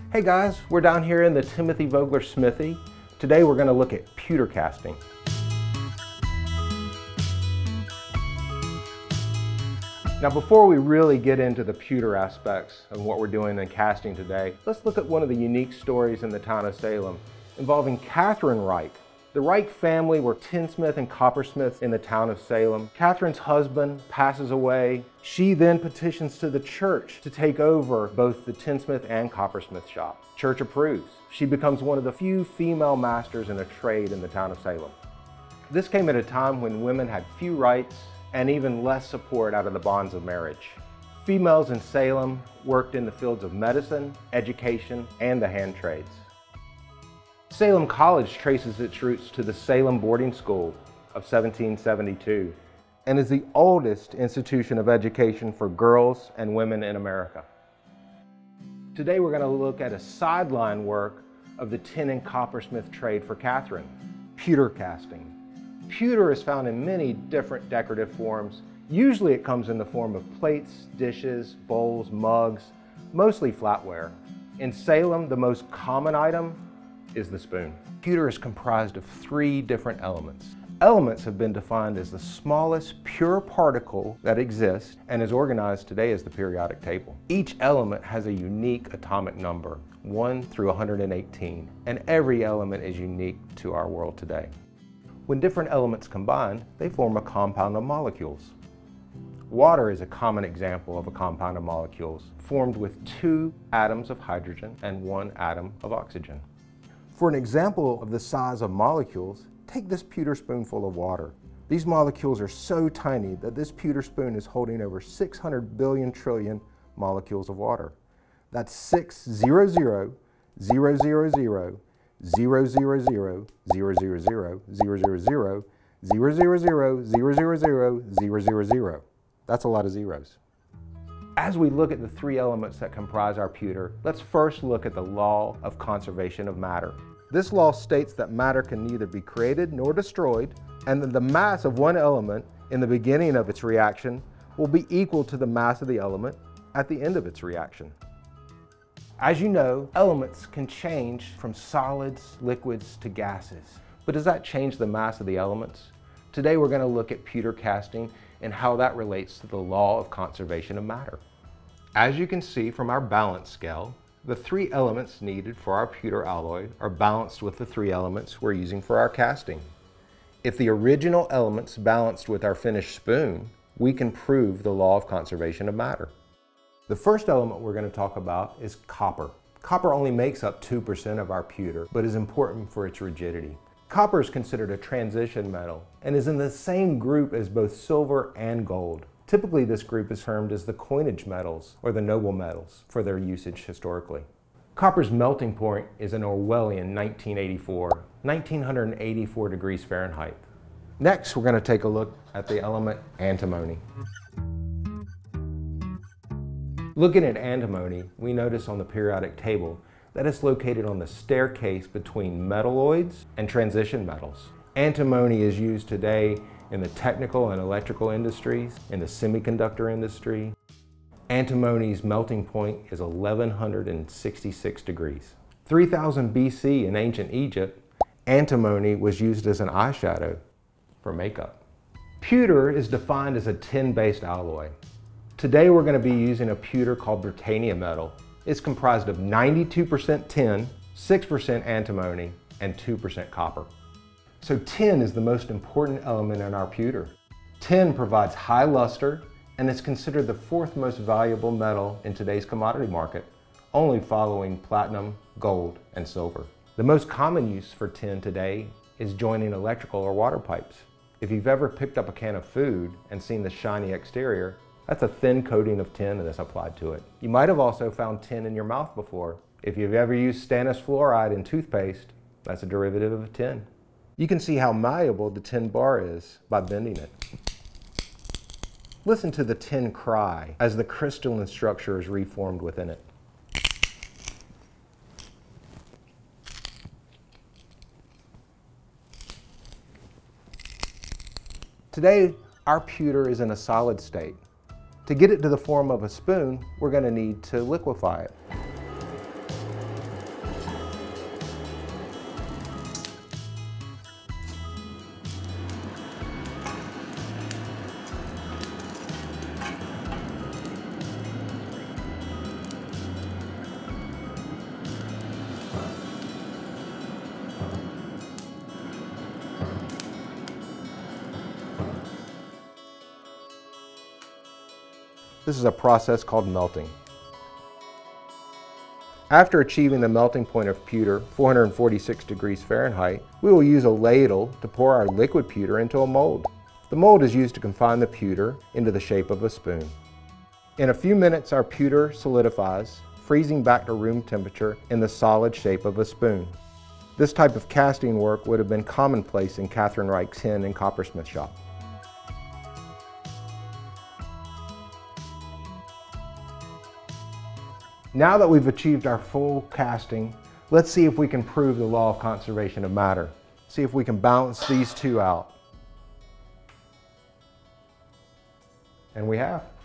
Hey guys, we're down here in the Timothy Vogler Smithy. Today we're going to look at pewter casting. Now before we really get into the pewter aspects of what we're doing in casting today, let's look at one of the unique stories in the town of Salem involving Catharine Reich. The Reich family were tinsmith and coppersmiths in the town of Salem. Catharine's husband passes away. She then petitions to the church to take over both the tinsmith and coppersmith shop. Church approves. She becomes one of the few female masters in a trade in the town of Salem. This came at a time when women had few rights and even less support out of the bonds of marriage. Females in Salem worked in the fields of medicine, education, and the hand trades. Salem College traces its roots to the Salem Boarding School of 1772 and is the oldest institution of education for girls and women in America. Today we're going to look at a sideline work of the tin and coppersmith trade for Catharine, pewter casting. Pewter is found in many different decorative forms. Usually it comes in the form of plates, dishes, bowls, mugs, mostly flatware. In Salem, the most common item is the spoon. Pewter is comprised of three different elements. Elements have been defined as the smallest pure particle that exists and is organized today as the periodic table. Each element has a unique atomic number, 1 through 118, and every element is unique to our world today. When different elements combine, they form a compound of molecules. Water is a common example of a compound of molecules formed with 2 atoms of hydrogen and 1 atom of oxygen. For an example of the size of molecules, take this pewter spoonful of water. These molecules are so tiny that this pewter spoon is holding over 600 billion trillion molecules of water. That's 600 000 000 000 000 000 000 000. That's a lot of zeros. As we look at the 3 elements that comprise our pewter, let's first look at the law of conservation of matter. This law states that matter can neither be created nor destroyed, and that the mass of one element in the beginning of its reaction will be equal to the mass of the element at the end of its reaction. As you know, elements can change from solids, liquids, to gases. But does that change the mass of the elements? Today we're going to look at pewter casting and how that relates to the law of conservation of matter. As you can see from our balance scale, the 3 elements needed for our pewter alloy are balanced with the 3 elements we're using for our casting. If the original elements balanced with our finished spoon, we can prove the law of conservation of matter. The first element we're going to talk about is copper. Copper only makes up 2% of our pewter, but is important for its rigidity. Copper is considered a transition metal and is in the same group as both silver and gold. Typically, this group is termed as the coinage metals or the noble metals for their usage historically. Copper's melting point is an Orwellian 1984 degrees Fahrenheit. Next, we're going to take a look at the element antimony. Looking at antimony, we notice on the periodic table that it's located on the staircase between metalloids and transition metals. Antimony is used today in the technical and electrical industries, in the semiconductor industry. Antimony's melting point is 1166 degrees. 3000 BC in ancient Egypt, antimony was used as an eyeshadow for makeup. Pewter is defined as a tin-based alloy. Today we're going to be using a pewter called Britannia metal. It's comprised of 92% tin, 6% antimony, and 2% copper. So tin is the most important element in our pewter. Tin provides high luster and is considered the 4th most valuable metal in today's commodity market, only following platinum, gold, and silver. The most common use for tin today is joining electrical or water pipes. If you've ever picked up a can of food and seen the shiny exterior, that's a thin coating of tin that's applied to it. You might have also found tin in your mouth before. If you've ever used stannous fluoride in toothpaste, that's a derivative of tin. You can see how malleable the tin bar is by bending it. Listen to the tin cry as the crystalline structure is reformed within it. Today, our pewter is in a solid state. To get it to the form of a spoon, we're going to need to liquefy it. This is a process called melting. After achieving the melting point of pewter, 446 degrees Fahrenheit, we will use a ladle to pour our liquid pewter into a mold. The mold is used to confine the pewter into the shape of a spoon. In a few minutes, our pewter solidifies, freezing back to room temperature in the solid shape of a spoon. This type of casting work would have been commonplace in Catharine Reich's hen and coppersmith shop. Now that we've achieved our full casting, let's see if we can prove the law of conservation of matter. See if we can balance these two out. And we have.